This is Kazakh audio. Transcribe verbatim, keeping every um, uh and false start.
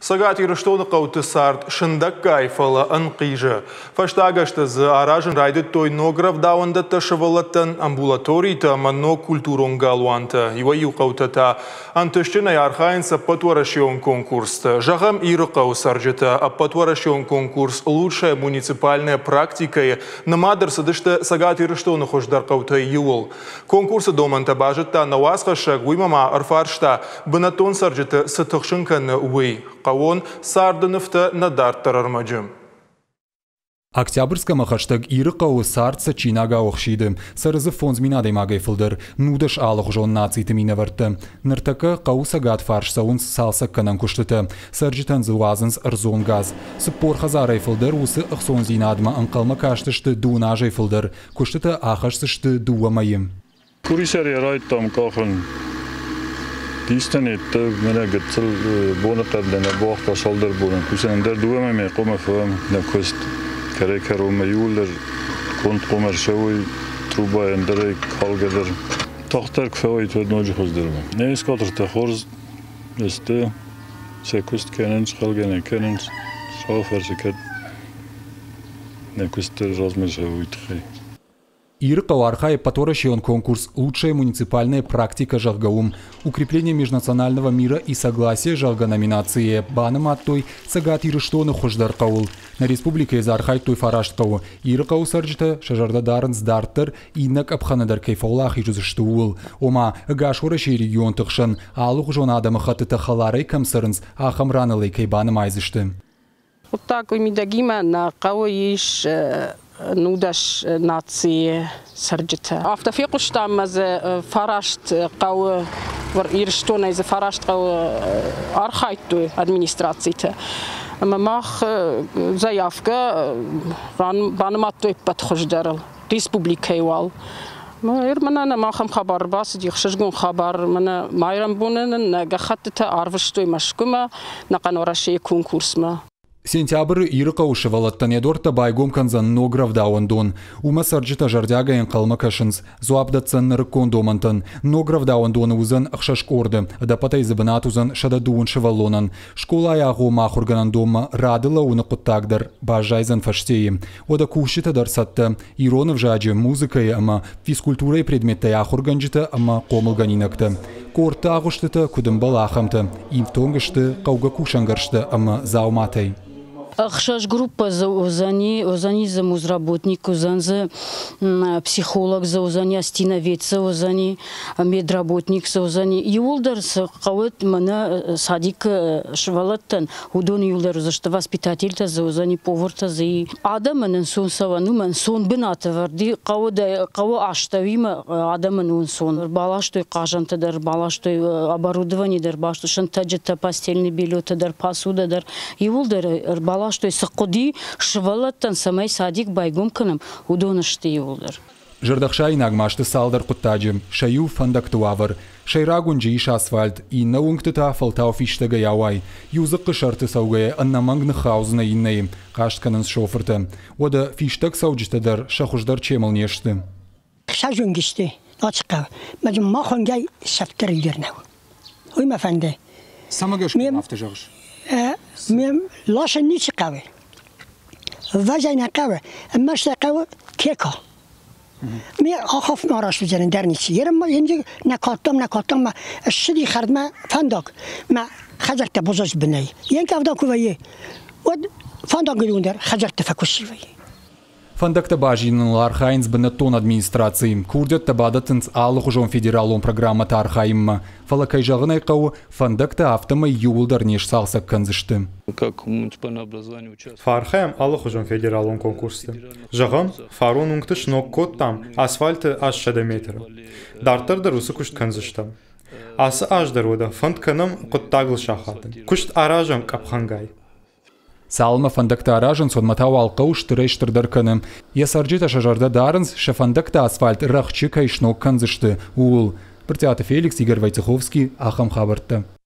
Сагат ирыштоны қауты сарт шындак кайфала анқижы. Фаштагашты зы аражын райды той нограв дауында ташывалаттан амбулаторийта манно культурон галуанта. Иваю қаутата антышчына ярхайнса патуарашион конкурста. Жағам иры қау саржыта, а патуарашион конкурс лучшая муниципальная практика. Намадыр садышты сагат ирыштоны хождар қаута юл. Конкурсы доманта бажыта навасқаша гуймама арфаршта бынатон саржыта сатықшынканы уй. Қауон сардыныфта надарттар армаджым. Октябрьском хаштаг иры қауы сартса чинага оқшиды. Сарызы фонзминадей магай фылдыр. Нудыш алық жон нациты мина варты. Ныртакы қау сагат фарш сауынс салса канан күштіті. Саржитан зуазынс арзон газ. Сыппор хазарай фылдыр усы ұқсон зинадма анқалма каштышты дуынажай фылдыр. Күштіті ақашсышты дуамайым. Күрисер ярайттам қақын. Дистен етті, мене гітсіл боны қабдана боқта салдар болын. Күсендер дуамаме қома фам, на көст керекер ома юлдер, конт қомар шауй, труба ендері қалгадыр. Тақтар кфауй төд ножи хоздырма. Не ескатырта хорз, есті, се көст кенінс, қалгане кенінс, шауфар секет, не көстер размер шауй тхай. Иры Кауархай патуарашион конкурс «Лучшая муниципальная практика Жахгаум», укрепление межнационального мира и согласия Жахга номинации «Банам аттой сагат ирыштоны хождар қаул». На республике Зархай той фарашт қау. Иры Кау сарджыта шажарда дарын сдартыр инак абханадар кайфаулах ижузышты уыл. Ома гашураши регион тұқшын алуқ жон адамы хатыта халарай камсарынс ахамранылай кайбаным айзышты. Вот так у Мидагима на Кау иш نودش ناتسی سرجته. آفتافیقش تام از فراشت قو ور ایرشتون از فراشت قو آرخایت تو ادمینستراتیته. اما ماخ زیافکه ران بانمات توی پتخش درل. ریسپوبلیکی وال. ما ایرمنان ماخم خبر باس دیخشجگون خبر من مایرم بونن نگخت تا آروشتوی مشکومه نقنورشی کنکورس ما. Сентябрь иры қаушы валаттан едорта байгом канзан нограв дауандон. Ума сарджита жардяга ен қалма кашынс. Зуабдатсан нарыкон домантан. Нограв дауандоны узан ақшашк орды. Дапатай забынат узан шада дуын шывалонан. Школа аяғу махурганан дома радыла уны құттагдар. Бажайзан фаштеи. Ода кушита дарсатта. Иронов жаджи музыкай ама физкультурай предметта яхурганджита ама комылганинакта. Корта ағыштыта күдім балахамта. Имтонгышты қауға кушангаршты ама зауматай. Ахшаш группа за узани, узани за музработник, узан за психолог, за узани астиновец, за узани медработник, за узани. Юлдар с каует мана садик швалаттан, удон юлдар за что воспитатель-то, за узани повар-то, за и адаман сон савану, ман сон бената варди, кау да кау аштавима адаман сон. Балаш той кажанта дар, балаш той оборудование дар, балаш той шантаджета постельный белье-то дар, посуда дар. Юлдар балаш что сақуди швалаттан самай садик байгом канам удонышты юлдар. Жардахшай нагмашты салдар құттаджым, шаю фандактуавар, шайрагунджи иш асфальт, и науңктыта фалтауфиштага яуай, юзыққы шарты саугая аннамангны хаузына иннайым, қаштканын шофырты. Ода фиштаг сауджитадар шахуждар чемал нешті. Шажунгишті, açıqa. Мәжім махонгай шафтар илдернау. Ойма фанды. Самагаш мафты жағыш? میم لاش نیچ قوی، وجای نقوی، امش قوی کیکا. می آخاف ناراش بزنن در نیچی. یرم ما اینجا نکاتم نکاتم ما شدی خردم فندق ما خجرت بزرگ بنای. ین کافدا کویه، ود فندق گلوندر خجرت فکوشی وی. Фандакта бажинын лархайнс бенетон администрации. Курдят табадатынс алых жон федералон программа тархайымма. Фалакай жағынай қау фандакта автомай юлдар неш салсак канзышты. Фархайм алых жон федералон конкурсты. Жағым фарон уңтыш нок код там асфальты аш шада метр. Дартардар усы кушт канзыштам. Асы аждар ода фанд канам құттагыл шахатын. Кушт аражам капхангай. Салма фандакта аражын сон матау алқау штырай-штырдар каным. Ясарджита шажарда дарынс шафандакта асфальт рахчы кайшнок канзышты. Уыл. Біртеаты Феликс, Игорь Войцеховский, Ахам Хабарта.